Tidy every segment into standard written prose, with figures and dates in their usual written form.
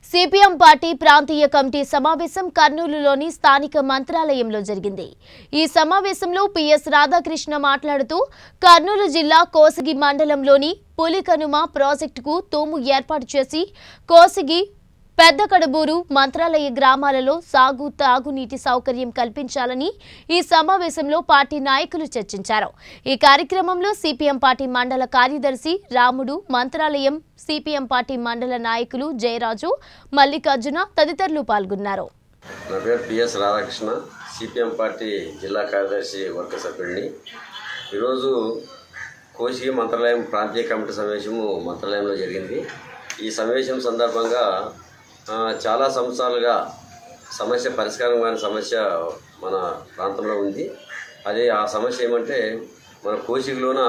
CPM party ప్రాంతీయ committee సమావేశం కర్నూలులోని స్థానిక మంత్రాలయంలో జరిగింది। ఈ సమావేశంలో పిఎస్ రాధాకృష్ణ మాట్లాడుతూ కర్నూలు జిల్లా కోసిగి మండలంలోని పులికనుమ ప్రాజెక్టుకు తూము ఏర్పాటు చేసి కోసిగి పెద్దకడబూరు మంత్రాలయ గ్రామాలలో తాగునీటి సౌకర్యం కల్పించాలని ఈ సమావేశంలో పార్టీ నాయకులు చర్చించారు। ఈ కార్యక్రమంలో సిపిఎం పార్టీ మండల కార్యదర్శి రాముడు, మంత్రాలయం సిపిఎం పార్టీ మండల నాయకులు జయరాజు, మల్లికార్జున తదితరులు పాల్గొన్నారు। నా పేరు పిఎస్ రాధాకృష్ణ, సిపిఎం పార్టీ జిల్లా కార్యదర్శి వర్గ సభ్యుడిని। ఈరోజు కోసిగి మంత్రాలయం ప్రాంతీయ కమిటీ సమావేశము మంత్రాలయంలో జరిగింది। ఈ సమావేశం సందర్భంగా చాలా సంవత్సరాలుగా సమస్య పరిష్కారం కాని సమస్య మన ప్రాంతంలో ఉంది। అది ఆ సమస్య ఏమంటే మన కోసిగిలోన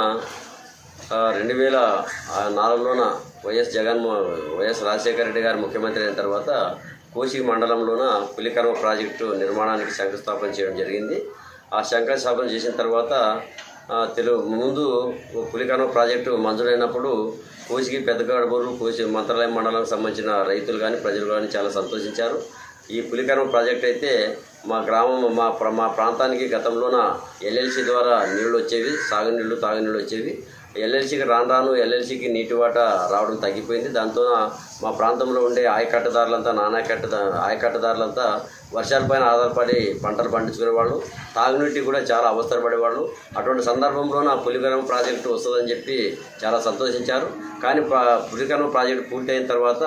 2004లోన వైఎస్ రాజశేఖర రెడ్డి గారు ముఖ్యమంత్రి అయిన తర్వాత కోసిగి మండలంలోన పులికనుమ ప్రాజెక్టు నిర్మాణానికి శంకుస్థాపన చేయడం జరిగింది। ఆ శంకుస్థాపన చేసిన తర్వాత ముందు పులికనుమ ప్రాజెక్టు మంజూరైనప్పుడు కోసిగి పెద్దకడబూరు మంత్రాలయం మండలానికి సంబంధించిన రైతులు కానీ ప్రజలు కానీ చాలా సంతోషించారు। ఈ పులికనుమ ప్రాజెక్ట్ అయితే మా గ్రామం మా ప్రాంతానికి గతంలోన ఎల్ఎల్సి ద్వారా నీళ్లు వచ్చేవి, తాగునీళ్ళు వచ్చేవి। ఎల్ఎల్సికి రాను ఎల్ఎల్సికి నీటి వాటా రావడం తగ్గిపోయింది। దాంతో మా ప్రాంతంలో ఉండే ఆయకట్టదారులంతా వర్షాలపైన ఆధారపడి పంటలు పండించుకునేవాళ్ళు, తాగునీటికి కూడా చాలా అవసరపడేవాళ్ళు। అటువంటి సందర్భంలోన పులికనుమ ప్రాజెక్టు వస్తుందని చెప్పి చాలా సంతోషించారు। కానీ పులికనుమ ప్రాజెక్టు పూర్తయిన తర్వాత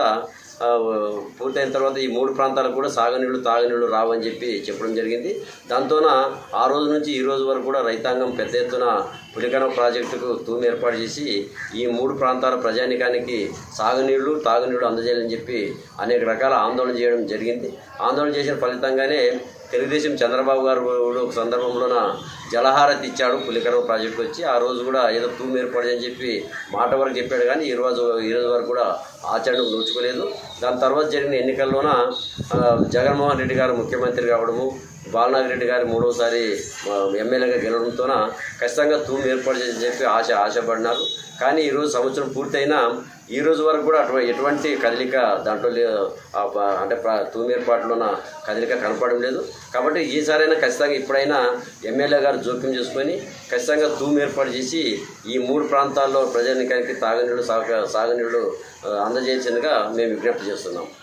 ఈ 3 ప్రాంతాలకు కూడా తాగునీళ్ళు రావని చెప్పి చెప్పడం జరిగింది। దాంతోన ఆ రోజు నుంచి ఈ రోజు వరకు కూడా రైతాంగం పెద్ద ఎత్తున పులికనుమ ప్రాజెక్టుకు తూము ఏర్పాటు చేసి ఈ 3 ప్రాంతాల ప్రజానికానికి తాగునీళ్ళు అందజేయాలని చెప్పి అనేక రకాల ఆందోళన చేయడం జరిగింది। ఆందోళన చేసిన ఫలితంగానే తెలుగుదేశం చంద్రబాబు గారు ఒక సందర్భంలోన జలహారతి ఇచ్చాడు పులికనుమ ప్రాజెక్టు వచ్చి। ఆ రోజు కూడా ఏదో తూము ఏర్పాటు అని చెప్పి మాట వరకు చెప్పాడు, కానీ ఈ రోజు వరకు కూడా ఆచరణకు నోచుకోలేదు। దాని తర్వాత జరిగిన ఎన్నికల్లోన జగన్మోహన్ రెడ్డి గారు ముఖ్యమంత్రి కావడము, బాలనాగి రెడ్డి గారు 3వసారి ఎమ్మెల్యేగా గెలవడంతో ఖచ్చితంగా తూము ఏర్పాటు చేసి చెప్పి ఆశపడినారు। కానీ ఈరోజు సంవత్సరం పూర్తయినా ఈ రోజు వరకు కూడా ఎటువంటి కదలిక దాంట్లో అంటే తూము ఏర్పాటులోన కదలిక కనపడడం లేదు। కాబట్టి ఈసారైనా ఖచ్చితంగా ఇప్పుడైనా ఎమ్మెల్యే గారు జోక్యం చేసుకొని ఖచ్చితంగా తూము ఏర్పాటు చేసి ఈ 3 ప్రాంతాల్లో ప్రజానికానికి సాగునీళ్ళు అందజేయాల్సిందిగా మేము విజ్ఞప్తి చేస్తున్నాం।